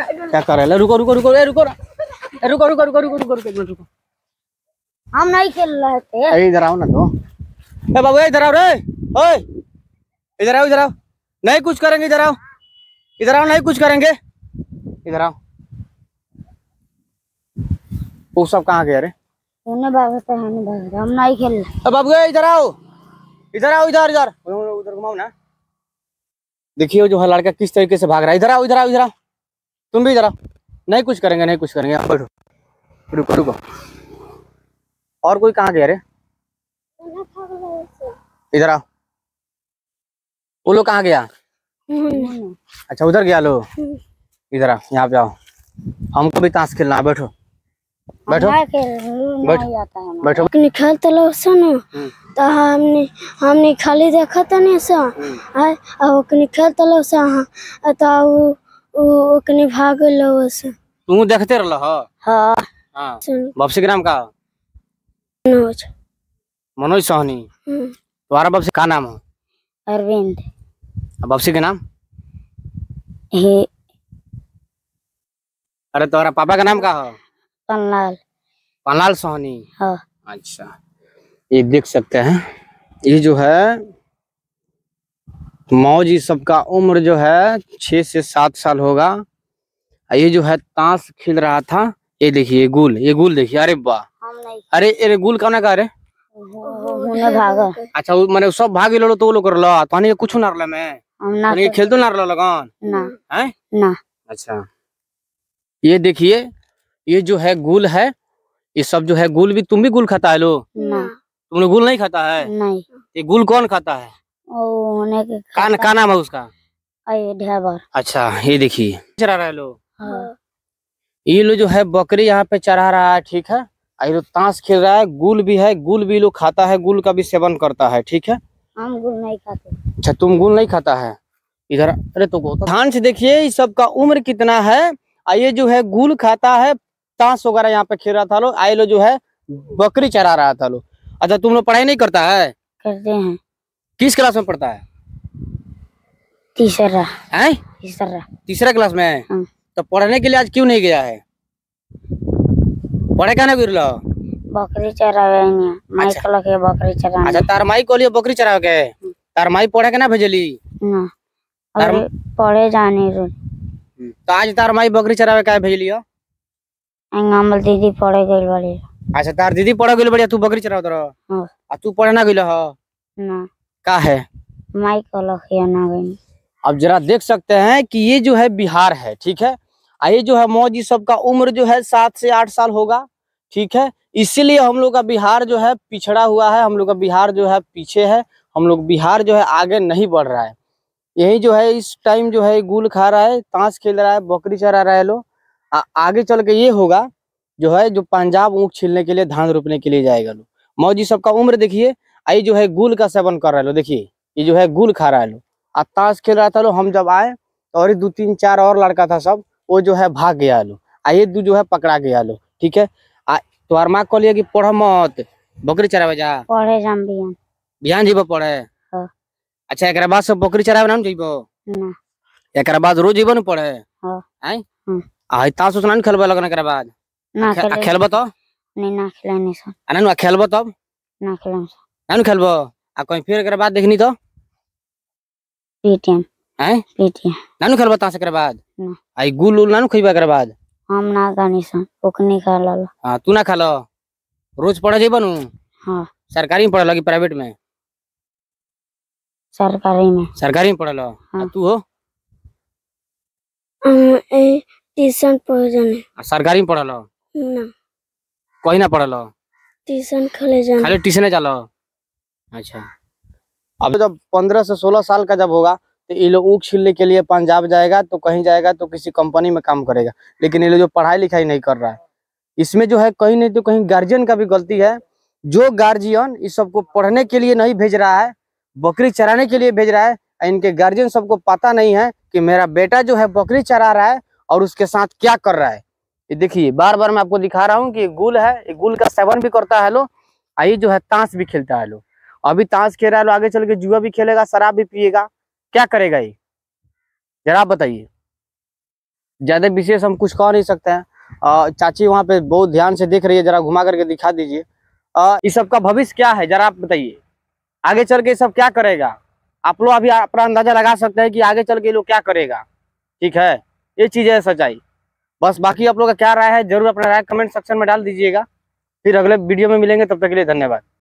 क्या कर रहे? रुको रुको रुको रुको रुको रुको रुको रुको रुको रुको रुको। हम नहीं खेल रहे थे। इधर आओ ना तो। ए बाबू इधर आओ रे। ओए इधर आओ इधर आओ। नहीं कुछ करेंगे, इधर आओ इधर आओ, नहीं कुछ करेंगे, इधर आओ। वो सब कहाँ गए रे? उन्हें भागता है, नहीं भागता, हम नहीं खेल रहे। बाबू इधर आओ इधर आओ, इधर इधर उधर घुमाओ ना। देखिए जो है लड़का किस तरीके से भाग रहा है। इधर आओ इधर आओ इधर आओ, तुम भी इधर आओ। नहीं कुछ करेंगे, नहीं कुछ करेंगे, बैठो रुको रुको। और कोई कहाँ गया रे? इधर आओ। वो लोग कहाँ गया? अच्छा उधर गया लो। इधर आओ, यहाँ पे आओ, हमको भी ताश खेलना है। बैठो बैठो बैठो बैठो। खेलते लोग तो हमने खाली देखा था नहीं सा और खेलते लोग तो भाग लो से। तुम देखते रहो? हाँ हाँ। बापसी के नाम का? मनोज। मनोज सोहनी। तुम्हारा बापसी का नाम है? अरविंद। बापसी के नाम? हे अरे तुम्हारा पापा का नाम का है? पन्नालाल। पन्नालाल सोहनी। हाँ। अच्छा ये देख सकते हैं, ये जो है मौज, ये सबका उम्र जो है 6 से 7 साल होगा। ये जो है ताश खेल रहा था। ये देखिए गुल, ये गुल देखिए। अरे वाह, अरे अरे गुल कौन का? अरे भागा। अच्छा मैंने सब भाग लो तो वो लोग करलो तो कुछ ना रहा। मैं खेल तो ना रहा लगन ना है ना। अच्छा ये देखिए, ये जो है गुल है, ये सब जो है गुल भी। तुम भी गुल खाता है लो? ना। तुमने गुल नहीं खाता है? नहीं। ये गुल कौन खाता है? का नाम है उसका? ढेबर। अच्छा ये देखिए चरा रहा है लो। हाँ। ये लो जो है बकरी यहाँ पे चढ़ा रहा है, ठीक है। ये लोग ताश खेल रहा है, गुल भी है, गुल भी लोग खाता है, गुल का भी सेवन करता है, ठीक है। हम गुल नहीं खाते। अच्छा तुम गुल नहीं खाता है? इधर अरे तो ध्यान से देखिए इस सब का उम्र कितना है। ये जो है गुल खाता है, ताश वगैरह यहाँ पे खेल रहा था लो। आए लो जो है बकरी चरा रहा था लो। अच्छा तुम लोग पढ़ाई नहीं करता है? करते हैं। किस क्लास में पढ़ता है? तीसरा। है? तीसरा क्लास में। हाँ। तो पढ़ने के लिए आज क्यों नहीं गया है? पढ़े क्या नहीं गिर? बकरी चरावे माई को के बकरी चरावे। अच्छा तार माई को लिए बकरी चरावे के? तार माई पढ़े के ना भेजली? ना अरे पढ़े जाने रो। तो आज तार माई बकरी चरावे का भेजलियो? हमर दीदी पढ़े गइल बाड़ी। अच्छा तार दीदी पढ़े गइल बढ़िया, तू बकरी चरावत रह? हां। आ तू पढ़े ना गइल ह? ना। का है? माई को लखिया ना गइल। अब जरा देख सकते हैं कि ये जो है बिहार है, ठीक है। ये जो है मौजी सबका उम्र जो है 7 से 8 साल होगा, ठीक है। इसीलिए हम लोग का बिहार जो है पिछड़ा हुआ है, हम लोग का बिहार जो है पीछे है, हम लोग बिहार जो है आगे नहीं बढ़ रहा है। यही जो है इस टाइम जो है गुल खा रहा है, ताश खेल रहा है, बकरी चरा रहा है लो। आगे चल के ये होगा जो है जो पंजाब ऊँख छीलने के लिए, धान रोपने के लिए जाएगा लो। मौजी सबका उम्र देखिए, ये जो है गुल का सेवन कर रहा है लो। देखिए ये जो है गुल खा रहा है लो, ताश खेल रहा था लो। हम जब आए तो और 2 3 4 और लड़का था, सब वो जो है भाग गया लो। ये जो है पकड़ा गया लो, ठीक है। तुम्हार माँ कहलिए कि पढ़ मत, बकरी चरावे जा। पढ़े जाम बिहान। बिहान जीबो पढ़े? हाँ। अच्छा एकरा बाद सब बकरी चरावे ना जीबो? ना। एकरा बाद रोज जीबो न पढ़े? हां। हैं? हां। ताश उस ना खेलबो लगन एकरा बाद? ना खेलबो तो? नहीं ना खेलने से। अना ना खेलबो तब? ना खेलने से। ना खेलबो आ कहीं फिर एकरा बाद देखनी तो? पेटीएम। हैं? पेटीएम। ना खेलबो ताश एकरा बाद? ना। आई गुल उल ना खइबा एकरा बाद? हम ना गानी सन ओकनी खा ला। हां तू ना खालो? रोज पढ़े जेबो नु? हां। सरकारी में पढ़ल कि प्राइवेट में? सरकारी में। सरकारी में पढ़ल? हाँ। तू हो? ट्यूशन पढ़ जाने। सरकारी में पढ़ल? ना। कहीं ना पढ़ल? ट्यूशन खाली जाने। खाली ट्यूशन चलो? अच्छा अब जब 15 से 16 साल का जब होगा तो ये लोग ऊँख छीलने के लिए पंजाब जाएगा, तो कहीं जाएगा तो किसी कंपनी में काम करेगा। लेकिन ये लोग जो पढ़ाई लिखाई नहीं कर रहा है, इसमें जो है कहीं नहीं तो कहीं गार्जियन का भी गलती है। जो गार्जियन इस सबको पढ़ने के लिए नहीं भेज रहा है, बकरी चराने के लिए भेज रहा है, इनके गार्जियन सबको पता नहीं है कि मेरा बेटा जो है बकरी चरा रहा है और उसके साथ क्या कर रहा है। ये देखिए बार बार मैं आपको दिखा रहा हूँ कि गुल है, ये गुल का सेवन भी करता है लो। ये जो है ताश भी खेलता है लो। अभी ताश खेल रहा है लो, आगे चल के जुआ भी खेलेगा, शराब भी पिएगा, क्या करेगा ये जरा बताइए। ज्यादा विशेष हम कुछ कह नहीं सकते हैं। चाची वहाँ पे बहुत ध्यान से देख रही है, जरा घुमा करके दिखा दीजिए। इस सब का भविष्य क्या है, जरा आप बताइए। आगे चल के सब क्या करेगा, आप लोग अभी अपना अंदाजा लगा सकते हैं कि आगे चल के ये लोग क्या करेगा। ठीक है, ये चीज है सच्चाई। बस बाकी आप लोग का क्या राय है जरूर अपना राय कमेंट सेक्शन में डाल दीजिएगा। फिर अगले वीडियो में मिलेंगे, तब तक के लिए धन्यवाद।